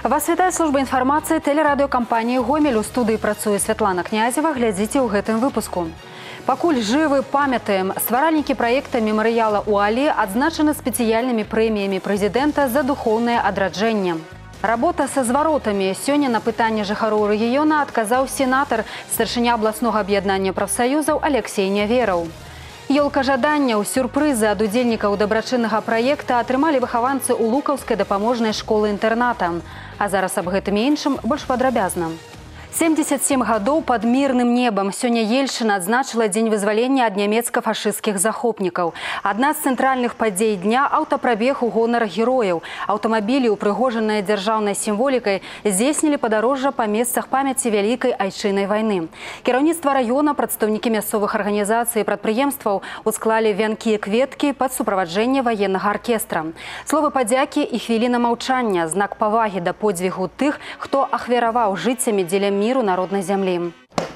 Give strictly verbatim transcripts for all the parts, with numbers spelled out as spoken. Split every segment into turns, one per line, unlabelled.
Вас вітае служба інфармацыі тэлерадыёкампаніі «Гомель». У студыі працуе Святлана Князева. Глядзіце ў гэтым выпуску. Пакуль жывы памятаем, стваральнікі праекта мемарыяла ў Алі адзначаны спецыяльнымі прэміямі прэзідэнта за духоўнае адраджэнне. Работа са зваротамі. Сёння на пытанне жыхароў рэгіёна адказаў сенатар, старшыня абласнога аб'яднання прафсаюзаў Алексей Нявераў. Ёлка жаданняў, сюрпрызы ад удзельнікаў дабрачыннага праекта атрымалі выхаванцы ў Лукаўскай дапаможнай школы-інтэрната. А зараз аб гэтым і іншым больш падрабязна. семьдесят семь гадоў пад мірным небам. Сёння Ельшына адзначыла дзень вызвалення ад нямецка-фашысцкіх захопнікаў. Адна з цэнтральных падзей дня – аўтапрабег у гонар герояў. Аўтамабілі, упрыгожаныя дзяржаўнай сімволікай, здзейснілі падарожжа па месцах памяці Вялікай айчыннай вайны. Кіраўніцтва раёна, прадстаўнікі мясцовых арганізацый і прадпрыемстваў усклалі вянкі і кветкі пад суправаджэнне ваеннага аркестра. Словы падзякі і хвіліна маўчання – знак павагі да подзвігу тых, хто ахвяраваў жыццямі дзеля міру народнай зямлі.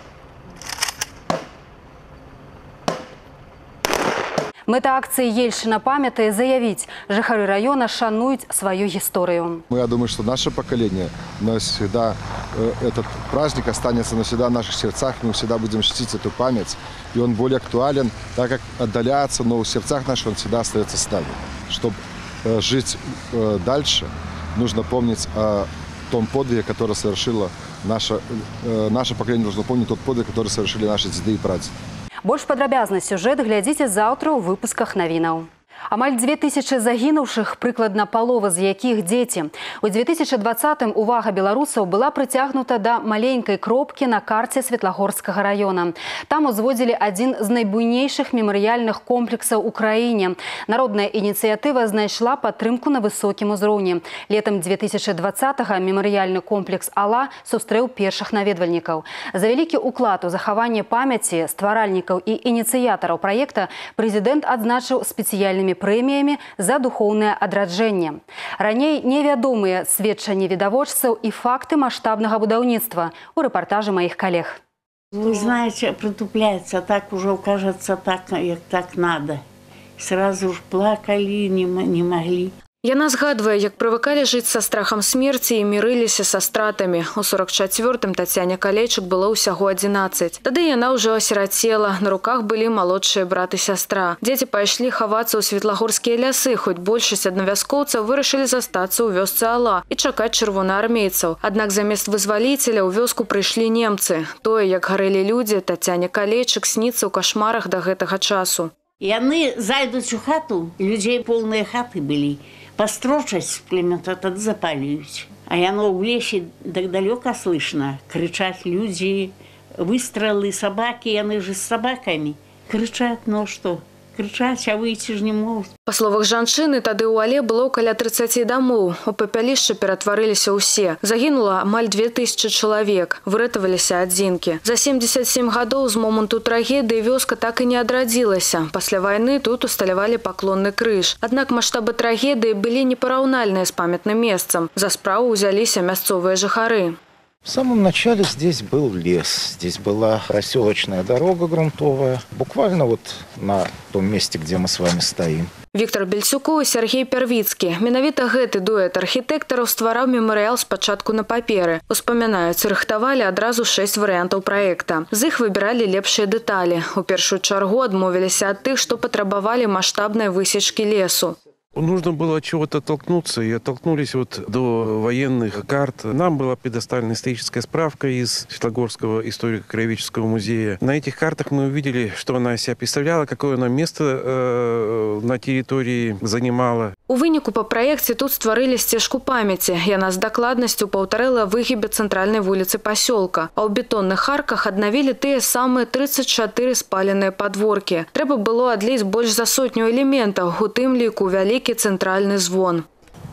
Мэта акцыі «Ельшына памятае» заявіць, жыхары района шануюць свою историю.
Я думаю, что наше поколение навсегда, этот праздник останется навсегда в наших сердцах, мы всегда будем чтить эту память, и он более актуален, так как отдаляется, но в сердцах наших он всегда остается с нами. Чтобы жить дальше, нужно помнить о том подвиге, который совершила наше, наше поколение, должно помнить тот подвиг, который совершили наши деды и прадеды.
Больш падрабязны сюжэт глядзіце заўтра ў выпусках навінаў. Амаль дзве тысячы загінуўшых, прыкладна палова з якіх дзеці. У две тысячи двадцатым увага беларусаў была прыцягнута да маленькай кропкі на карце Светлагорскага района. Там узводзілі адзін з найбуйнейшых мемарыяльных комплексаў у краіне. Народная ініцыятыва знайшла падтрымку на высокім узроўні. Летам две тысячи двадцатага мемарыяльны комплекс «Ала» сустрэў першых наведвальнікаў. За вялікі ўклад у захаванне памяці стваральнікаў і ініцыятараў праекта прэзідэнт адзначыў спецыяльнымі прэміямі за духоўнае адраджэнне. Раней невядомыя сведчанні відавочцаў і факты маштабнага будаўніцтва у рэпартажы маіх калег.
Вы знаете, притупляется, так уже кажется, так, как так надо. Сразу ж плакали, не, не могли.
Яна згадвае, як прывыкалі жыць са страхам смерці і мірыліся са стратамі. У сорок чацвёртым Тацяне Калейчык было ўсяго адзінаццаць. Тады яна ўжо асірацела, на руках былі малодшыя брат і сястра. Дзеці пайшлі хавацца ў светлагорскія лясы, хоць большасць аднавяскоўцаў вырашылі застацца ў вёсцы Ала і чакаць чырвонаармейцаў. Аднак замест вызваліцеля ў вёску прыйшлі немцы. Тое, як гарэлі людзі, Тацяне Калейчык сніцца ў кашмарах да гэтага часу.
Яны зайдуць у хату, людзей полныя хаты былі. Построчаць племята тады запалююць. А яно ў лесе так далёка слышно. Крычаць людзі, выстрелы, сабакі, яны ж з сабакамі. Крычаць, ну што? Крычаць, а выйти ж не могуць.
Па словах жанчыны, тады ў Але было каля трыццаці дамоў. У папялішча ператварыліся ўсе. Загінула амаль две тысячы чалавек. Выратаваліся адзінкі. За семьдесят семь гадоў з моманту трагедыі вёска так і не адрадзілася. Пасля вайны тут усталявалі паклонны крыж. Аднак маштабы трагедыі былі непараўнальныя з памятным месцам. За справу ўзяліся мясцовыя жыхары.
В самом начале здесь был лес, здесь была проселочная дорога грунтовая, буквально вот на том месте, где мы с вами стоим.
Віктор Бельцюкоў і Сергей Пярвіцкі. Менавіта гэты дуэт архітэктараў ствараў мемарыял спачатку на паперы. Успамінаюць, рыхтавалі адразу шэсць варыянтаў праекта. З іх выбіралі лепшыя дэталі. У першую чаргу адмовіліся ад тых, што патрабавалі маштабнай высечкі лесу.
Нужно было от чего-то оттолкнуться, и оттолкнулись вот до военных карт. Нам была предоставлена историческая справка из Светлогорского историко-краеведческого музея. На этих картах мы увидели, что она из себя представляла, какое она место э, на территории занимала.
У выніку па праекце тут стварылі сцежку памяці. Яна з дакладнасцю паўтарыла выгібе цэнтральнай вуліцы пасёлка. А ў бетонных арках аднавілі тыя самыя трыццаць чатыры спаленыя падворкі. Трэба было адліць больш за сотню элементаў, у тым ліку вялікі цэнтральны звон.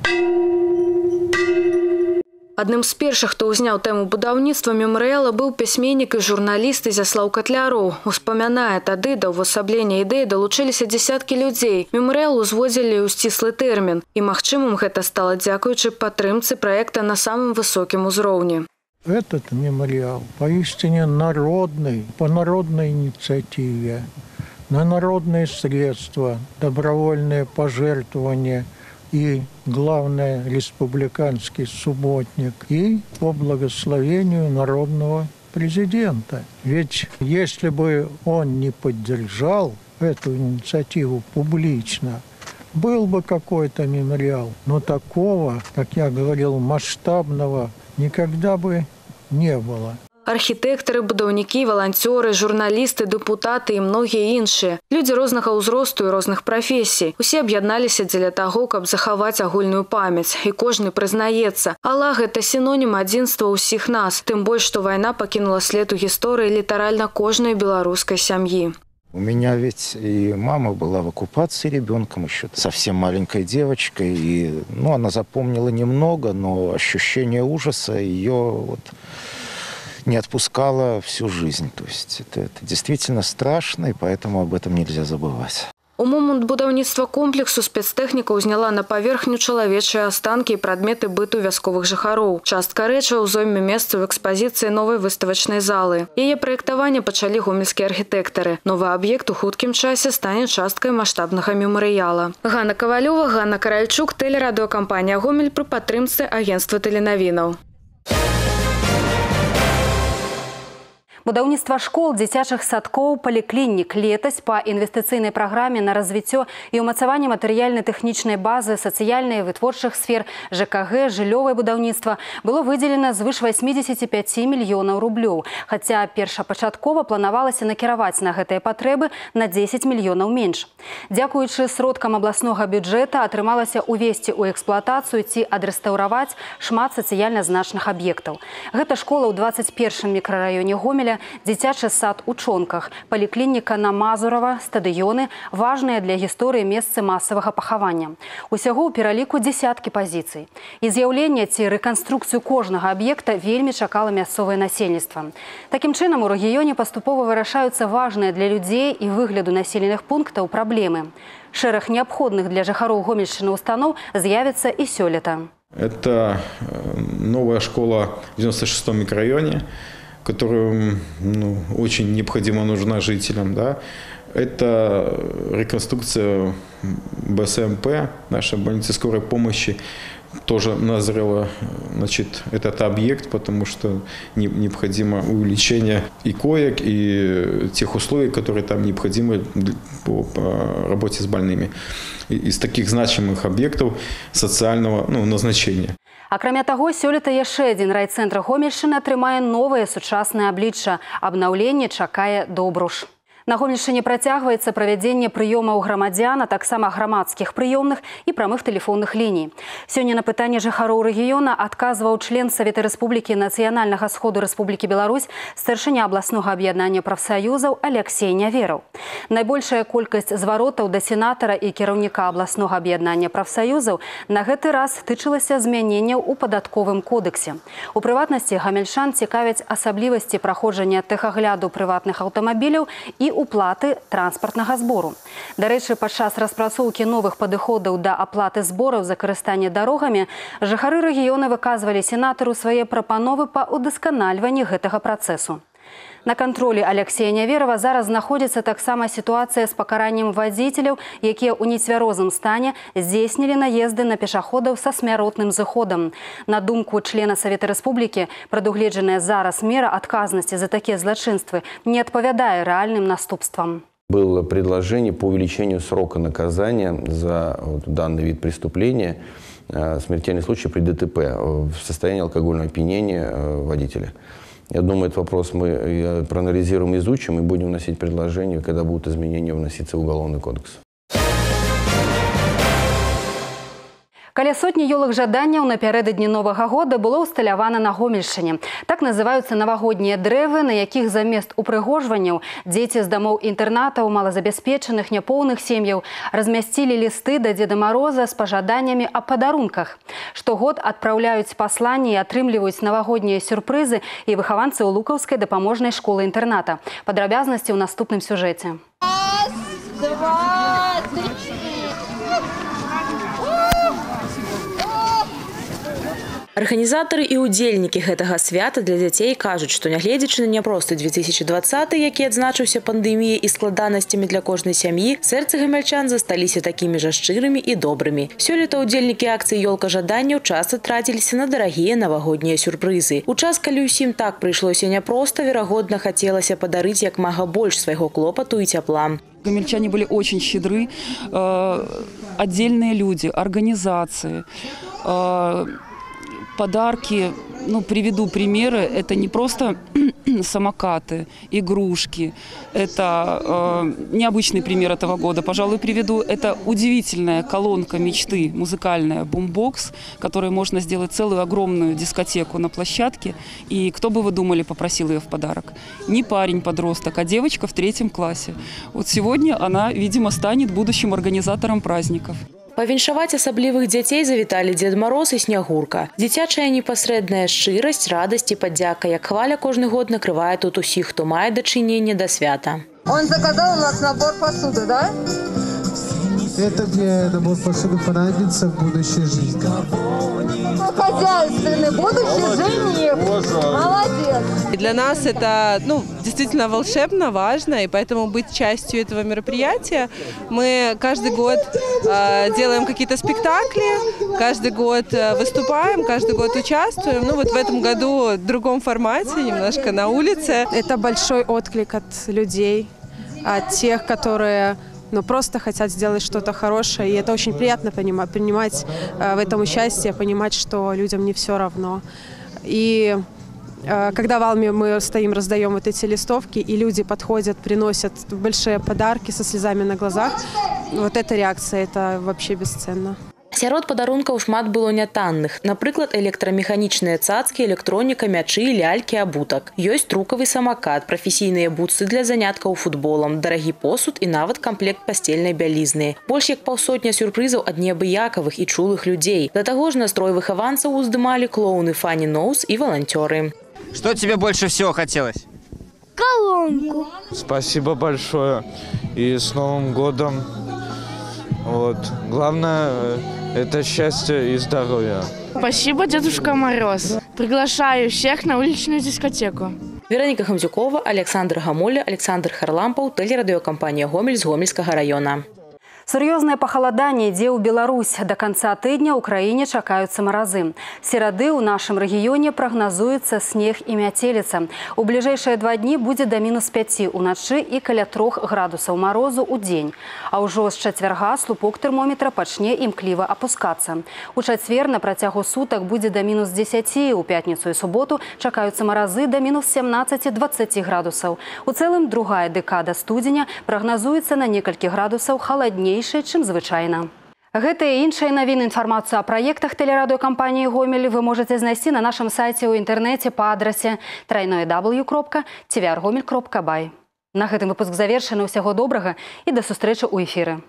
Адным з першых, хто ўзняў тэму будаўніцтва мемарыяла, быў пісьменнік і журналіст Ізяслаў Катляроў. Успамінае, тады да ўвасаблення ідэі далучыліся дзесяткі людзей. Мемарыял узводзілі ў сціслы тэрмін. І магчымым гэта стала дзякуючы падтрымцы праекта на самым высокім узроўні.
Этот мемориал поистине народный, по народной инициативе, на народные средства, добровольные пожертвования и, главное, республиканский субботник, и по благословению народного президента. Ведь если бы он не поддержал эту инициативу публично, был бы какой-то мемориал, но такого, как я говорил, масштабного никогда бы не было.
Архітэктары, будаўнікі, валанцёры, журналісты, дэпутаты і многія іншыя. Людзі рознага ўзросту і розных прафесій. Усе аб'ядналіся дзеля таго, каб захаваць агульную памяць. І кожны прызнаецца. Аллах – гэта сінонім адзінства ўсіх нас. Тым больш, што вайна пакінула след у гісторыі літаральна кожнай беларускай сям'і.
У меня ведь и мама была в оккупации ребенком, еще совсем маленькой девочкой. И, ну, она запомнила немного, но ощущение ужаса ее вот не отпускало всю жизнь. То есть это, это действительно страшно, и поэтому об этом нельзя забывать.
У момент будаўніцтва комплексу спецтэхніка ўзняла на паверхню чалавечыя астанкі і прадметы быту вясковых жыхароў. Частка рэчаў зойме месца ў экспазіцыі новай выставачнай залы. Яе праектаванне пачалі гомельскія архітэктары. Новы аб'ект у хуткім часе стане часткай маштабнага мемарыяла. Ганна Кавалёва, Ганна Каральчук, тэлерадыёкампанія «Гомель» пры падтрымцы агенцтва тэленавінаў.
Будаўніцтва школ, дзіцячых садкоў, паліклінік летась па інвестыцыйнай праграме на развіццё і ўмацаванне матэрыяльна-тэхнічнай базы, сацыяльнай і вытворчых сфер, ЖКГ, жыллёвае будаўніцтва было выдзелена звыш восьмидесяти пяти мільёнаў рублёў. Хаця першапачаткова планавалася накіраваць на гэтыя патрэбы на дзесяць мільёнаў менш. Дзякуючы сродкам абласнога бюджэта атрымалася ўвесці ў эксплуатацыю ці адрэстаўраваць шмат сацыяльна значных аб'ектаў. Гэта школа ў дваццаць першым мікрараёне Гомеля, дзіцячы сад у Чонках, паліклініка на Мазурава, стадыёны, важныя для гісторыі месцы масавага пахавання. Усяго ў пераліку дзесяткі пазіцый. І з'яўленне ці рэканструкцыю кожнага аб'екта вельмі чакала мясцовае насельніцтва. Такім чынам, у рэгіёне паступова вырашаюцца важныя для людзей і выгляду населеных пунктаў праблемы. Шэраг неабходных для жыхароў Гомельшчыны устаноў з'явіцца і сёлета.
Это новая школа в девяносто шестом микрорайоне, которая ну, очень необходимо нужна жителям. Да? Это реконструкция БСМП, нашей больницы скорой помощи. Тоже назрела, значит, этот объект, потому что необходимо увеличение и коек, и тех условий, которые там необходимы по, по работе с больными. Из таких значимых объектов социального ну, назначения.
Акрамя таго, сёлета яшчэ адзін райцэнтр Гомельшчыны атрымае новае сучаснае аблічча. Абнаўленне чакае Добруш. На Гомельшчыне працягваецца правядзенне прыёмаў грамадзян, а таксама грамадскіх прыёмных і прамых тэлефонных ліній. Сёння на пытанне жыхароў рэгіёна адказваў член Савета Рэспублікі Нацыянальнага сходу Рэспублікі Беларусь, старшыня абласнога аб'яднання прафсаюзаў Алексей Нявераў. Найбольшая колькасць зваротаў да сенатара і кіраўніка абласнога аб'яднання прафсаюзаў на гэты раз тычылася змяненняў у падатковым кодэксе. У прыватнасці гамельчан цікавяць асаблівасці праходжання тэхагляду прыватных аўтамабіляў і уплаты транспартнага збору. Дарэчы, падчас распрацоўкі новых падыходаў да аплаты збораў за карыстанне дарогамі жыхары рэгіёна выказвалі сенатару свае прапановы па ўдасканальванні гэтага працэсу. На кантролі Алексея Няверова зараз знаходзіцца таксама сітуацыя з пакараннем вадзіцеляў, якія ў нецвярозым стане здзейснілі наезды на пешаходаў са смяротным зыходам. На думку члена Савета Рэспублікі, прадугледжаная зараз мера адказнасці за такія злачынствы не адпавядае рэальным наступствам.
Было предложение по увеличению срока наказания за вот, данный вид преступления, смертельный случай при ДТП в состоянии алкогольного опьянения водителя. Я думаю, этот вопрос мы проанализируем, изучим и будем вносить предложения, когда будут изменения вноситься в Уголовный кодекс.
Каля сотні ёлак жаданняў напярэдадні Новага года было ўсталявана на Гомельшчыне. Так называюцца навагоднія дрэвы, на якіх замест упрыгожванняў дзеці з дамоў-інтэрнатаў, малазабяспечаных, няпоўных сем'яў размясцілі лісты да Дзеда Мароза з пажаданнямі о падарунках. Штогод адпраўляюць пасланні і атрымліваюць навагоднія сюрпрызы і выхаванцы Лукаўскай дапаможнай школы-інтэрната. Падрабязнасці ў наступным сюжэце.
Раз, два, три, четыре.
Арганізатары і ўдзельнікі гэтага свята для дзяцей кажуць, што нягледзячы на няпросты две тысячи двадцаты, які адзначыўся пандэміяй і складанасцямі для кожнай сям'і, сэрцы гамяльчан засталіся такімі жа шчырымі і добрымі. Сёлета ўдзельнікі акцыі «Ёлка жаданняў» часта траціліся на дарагія навагоднія сюрпрызы. У час, калі ўсім так прыйшлося няпроста, верагодна, хацелася падарыць як мага больш свайго клопату і цяпла.
Гомельчане были очень щедры. Отдельные люди, организации, подарки. Ну, приведу примеры. Это не просто самокаты, игрушки. Это э, необычный пример этого года. Пожалуй, приведу. Это удивительная колонка мечты, музыкальная бумбокс, которой можно сделать целую огромную дискотеку на площадке. И кто бы вы думали, попросил ее в подарок? Не парень-подросток, а девочка в третьем классе. Вот сегодня она, видимо, станет будущим организатором праздников.
Павіншаваць асаблівых дзяцей завіталі Дзед Мароз і Снягурка. Дзіцячая непасрэдная шчырасць, радасць і падзяка, як хваля кожны год накрывае тут усіх, хто мае дачыненне да свята.
Он заказал у нас набор посуды, да?
Это мне набор посуды понадобится в будущей жизни.
Хозяйственный, будущий жених. Молодец.
И для нас это, ну, действительно волшебно, важно, и поэтому быть частью этого мероприятия. Мы каждый год э, делаем какие-то спектакли, каждый год э, выступаем, каждый год участвуем. Ну вот в этом году в другом формате, немножко на улице.
Это большой отклик от людей, от тех, которые... но просто хотят сделать что-то хорошее. И это очень приятно понимать, принимать э, в этом участие, понимать, что людям не все равно. И э, когда в Алме мы стоим, раздаем вот эти листовки, и люди подходят, приносят большие подарки со слезами на глазах, вот эта реакция, это вообще бесценно.
Сярод падарункаў шмат было нятанных. Напрыклад, электрамеханічныя цацкі, электроніка, мячы, лялькі, абутак. Ёсць трукавы самакат, прафесійныя бутсы для заняткаў футболам, дарагі посуд і нават камплект пасцельнай бялізны. Больш як паўсотня сюрпрызаў ад неабыякавых і чулых людзей. Да таго ж настрой выхаванцаў уздымалі клоуны Фанни Ноус і валанцёры.
Что тебе больше всего хотелось?
Колонку.
Спасибо большое. И с Новым годом. Вот. Главное – это счастье и здоровье.
Спасибо, Дедушка Мороз. Приглашаю всех на уличную дискотеку.
Вероніка Хамзюкова, Александр Гамоля, Александр Харлампаў, тэлерадыёкампанія «Гомель» з Гомельскага района.
Сур'ёзнае пахаладанне ідзе ў Беларусь. До конца тыдня ў краіне чакаюцца маразы. Серады ў нашым рэгіёне прагназуецца снег і мяцеліца. У бліжэйшыя два дні будзе да мінус пяці ўначы і каля трох градусаў марозу ў дзень. А ўжо з чацвярга слупок тэрмометра пачне імкліва апускацца. У чацвер на працягу сутак будзе да мінус дзесяці, у пятніцу і суботу чакаюцца маразы да мінус сямнаццаці - дваццаці градусаў. У цэлым другая дэкада студзеня прагназуецца на некалькі градусаў халадней, чым звычайна. Гэтыя і іншыя навіны, інфармацыю о праектах тэлерадыёкампаніі «Гомель» вы можаце знайсці на нашым сайце ў інтэрнэце па адрасе дабл ю дабл ю дабл ю кропка ці ви ар гомель кропка бай. На гэтым выпуск завершаны. Усяго добрага і да сустрэчы ў эфіры.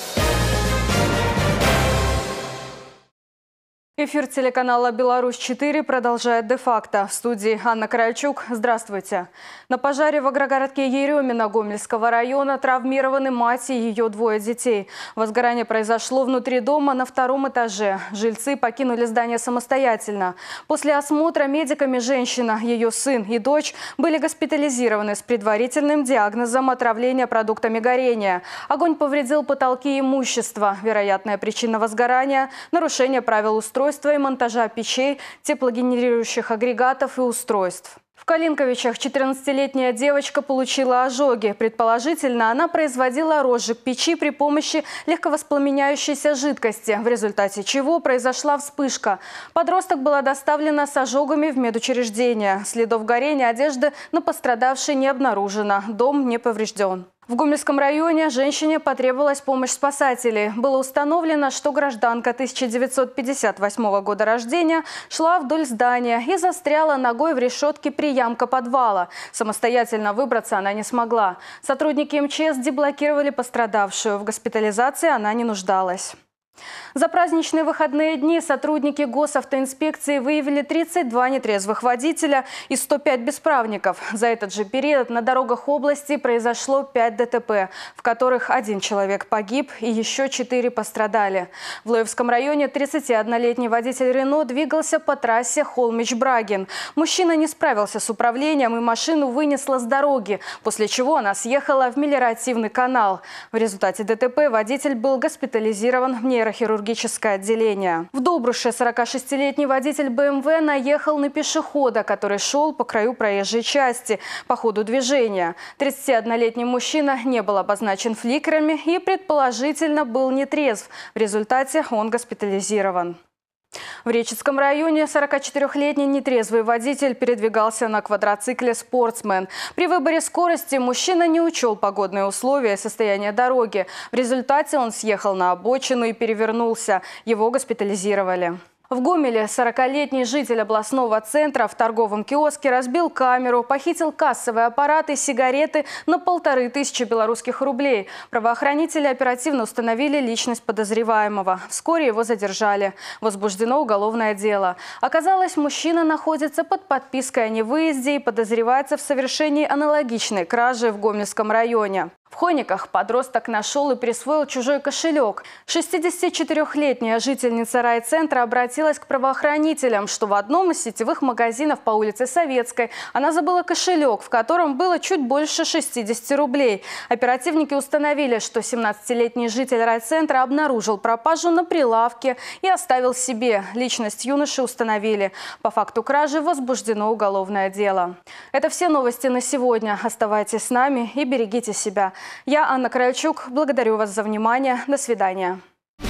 Эфир телеканала «Беларусь-четыре» продолжает де-факто. В студии Анна Крайчук. Здравствуйте. На пожаре в агрогородке Еремино Гомельского района травмированы мать и ее двое детей. Возгорание произошло внутри дома на втором этаже. Жильцы покинули здание самостоятельно. После осмотра медиками женщина, ее сын и дочь были госпитализированы с предварительным диагнозом отравления продуктами горения. Огонь повредил потолки и имущество. Вероятная причина возгорания – нарушение правил устройства и монтажа печей, теплогенерирующих агрегатов и устройств. В Калинковичах четырнадцатилетняя девочка получила ожоги. Предположительно, она производила розжиг печи при помощи легковоспламеняющейся жидкости, в результате чего произошла вспышка. Подросток была доставлена с ожогами в медучреждение. Следов горения одежды на пострадавшей не обнаружено. Дом не поврежден. В Гомельском районе женщине потребовалась помощь спасателей. Было установлено, что гражданка тысяча девятьсот пятьдесят восьмого года рождения шла вдоль здания и застряла ногой в решетке приямка подвала. Самостоятельно выбраться она не смогла. Сотрудники эм че эс деблокировали пострадавшую. В госпитализации она не нуждалась.
За праздничные выходные дни сотрудники госавтоинспекции выявили тридцать два нетрезвых водителя и сто пять бесправников. За этот же период на дорогах области произошло пять ДТП, в которых один человек погиб и еще четыре пострадали. В Лоевском районе тридцатиоднолетний водитель Рено двигался по трассе Холмич-Брагин. Мужчина не справился с управлением и машину вынесло с дороги, после чего она съехала в мелиоративный канал. В результате ДТП водитель был госпитализирован в нейрохирургическое отделение. В Добруше сорокашестилетний водитель бэ эм вэ наехал на пешехода, который шел по краю проезжей части по ходу движения. тридцатиоднолетний мужчина не был обозначен фликерами и предположительно был нетрезв. В результате он госпитализирован. В Речицком районе сорокачетырёхлетний нетрезвый водитель передвигался на квадроцикле «Спортсмен». При выборе скорости мужчина не учел погодные условия и состояние дороги. В результате он съехал на обочину и перевернулся. Его госпитализировали. В Гомеле сорокалетний житель областного центра в торговом киоске разбил камеру, похитил кассовые аппараты и сигареты на полторы тысячи белорусских рублей. Правоохранители оперативно установили личность подозреваемого. Вскоре его задержали. Возбуждено уголовное дело. Оказалось, мужчина находится под подпиской о невыезде и подозревается в совершении аналогичной кражи в Гомельском районе. В Хониках подросток нашел и присвоил чужой кошелек. шестидесятичетырёхлетняя жительница райцентра обратилась к правоохранителям, что в одном из сетевых магазинов по улице Советской она забыла кошелек, в котором было чуть больше шестидесяти рублей. Оперативники установили, что семнадцатилетний житель райцентра обнаружил пропажу на прилавке и оставил себе. Личность юноши установили. По факту кражи возбуждено уголовное дело. Это все новости на сегодня. Оставайтесь с нами и берегите себя. Я, Анна Крайчук, благодарю вас за внимание. До свидания.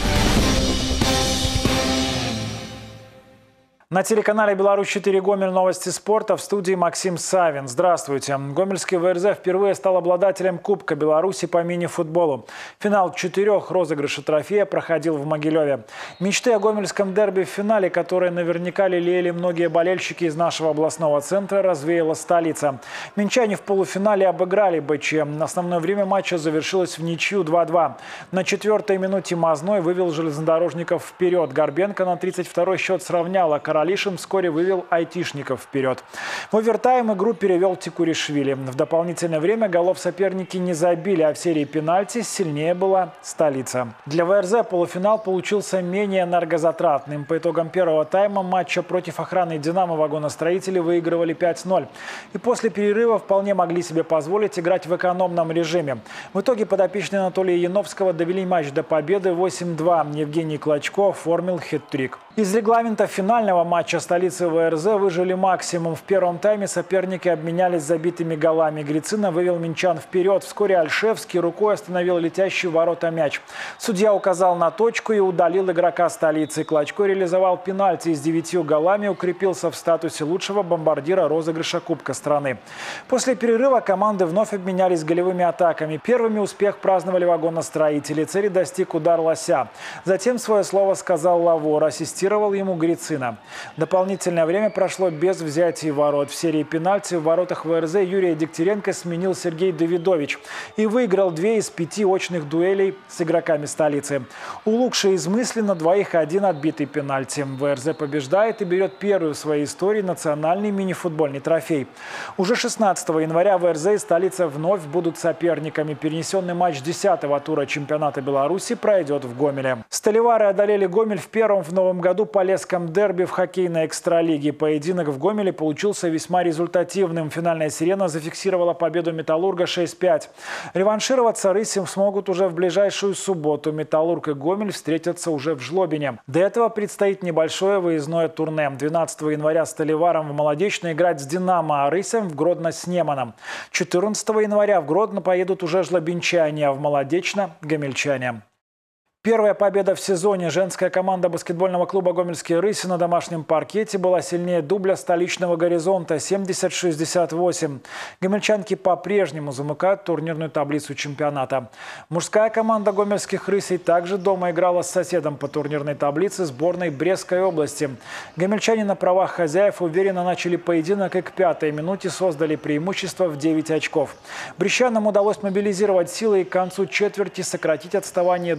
На телеканале «Беларусь четыре Гомель» новости спорта, в студии Максим Савин. Здравствуйте. Гомельский вэ эр зэ впервые стал обладателем Кубка Беларуси по мини-футболу. Финал четырех розыгрышей трофея проходил в Могилеве. Мечты о гомельском дерби в финале, которые наверняка лелеяли многие болельщики из нашего областного центра, развеяла столица. Минчане в полуфинале обыграли бэ че. Основное время матча завершилось в ничью два-два. На четвертой минуте Мазной вывел железнодорожников вперед. Горбенко на тридцать второй счет сравняла. Каралишин вскоре вывел айтишников вперед. В овертайм игру перевел Тикуришвили. В дополнительное время голов соперники не забили, а в серии пенальти сильнее была столица. Для вэ эр зэ полуфинал получился менее энергозатратным. По итогам первого тайма матча против охраны «Динамо» вагоностроители выигрывали пять ноль. И после перерыва вполне могли себе позволить играть в экономном режиме. В итоге подопечные Анатолия Яновского довели матч до победы восемь-два. Евгений Клочко оформил хет-трик. Из регламента финального матча столицы вэ эр зэ выжили максимум. В первом тайме соперники обменялись забитыми голами. Грицина вывел минчан вперед. Вскоре Альшевский рукой остановил летящий в ворота мяч. Судья указал на точку и удалил игрока столицы. Клочко реализовал пенальти с девятью голами, укрепился в статусе лучшего бомбардира розыгрыша Кубка страны. После перерыва команды вновь обменялись голевыми атаками. Первыми успех праздновали вагоностроители. Цели достиг удар Лося. Затем свое слово сказал Лавор. Ассистировал ему Грицина. Дополнительное время прошло без взятия ворот. В серии пенальти в воротах вэ эр зэ Юрия Дегтяренко сменил Сергей Давидович и выиграл две из пяти очных дуэлей с игроками столицы. У Лукши из мысли на двоих один отбитый пенальти. вэ эр зэ побеждает и берет первый в своей истории национальный мини-футбольный трофей. Уже шестнадцатого января вэ эр зэ и столица вновь будут соперниками. Перенесенный матч десятого тура чемпионата Беларуси пройдет в Гомеле. Сталевары одолели Гомель в первом в новом году полесском дерби в хоккейной экстралиге. Поединок в Гомеле получился весьма результативным. Финальная сирена зафиксировала победу «Металлурга» шесть-пять. Реваншироваться рыси смогут уже в ближайшую субботу. «Металлург» и «Гомель» встретятся уже в Жлобине. До этого предстоит небольшое выездное турне. двенадцатого января сталеварам в Молодечно играть с «Динамо», а рысям в Гродно с Неманом. четырнадцатого января в Гродно поедут уже жлобинчане, а в Молодечно – гомельчане. Первая победа в сезоне. Женская команда баскетбольного клуба «Гомельские рыси» на домашнем паркете была сильнее дубля столичного «Горизонта» семьдесят шестьдесят восемь. Гомельчанки по-прежнему замыкают турнирную таблицу чемпионата. Мужская команда «Гомельских рысей» также дома играла с соседом по турнирной таблице сборной Брестской области. Гомельчане на правах хозяев уверенно начали поединок и к пятой минуте создали преимущество в девять очков. Брестчанам удалось мобилизировать силы и к концу четверти сократить отставание до минимума.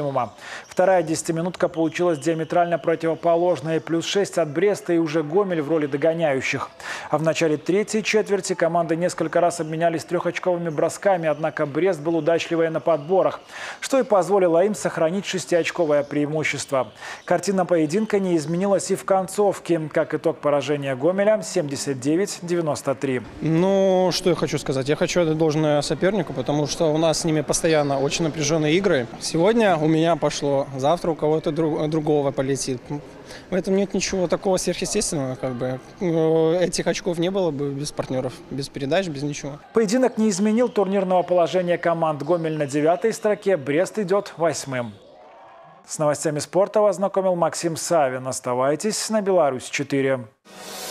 минимума. Вторая десятиминутка получилась диаметрально противоположной. Плюс шесть от Бреста и уже Гомель в роли догоняющих. А в начале третьей четверти команды несколько раз обменялись трехочковыми бросками, однако Брест был удачливее на подборах, что и позволило им сохранить шестиочковое преимущество. Картина поединка не изменилась и в концовке. Как итог поражения Гомеля семьдесят девять девяносто три.
Ну, что я хочу сказать? Я хочу отдать должное сопернику, потому что у нас с ними постоянно очень напряженные игры. Сегодня у меня пошло, завтра у кого-то друг, другого полетит. В этом нет ничего такого сверхъестественного. Как бы. Этих очков не было бы без партнеров, без передач, без ничего.
Поединок не изменил турнирного положения команд. Гомель на девятой строке, Брест идет восьмым. С новостями спорта вас знакомил Максим Савин. Оставайтесь на Беларусь четыре.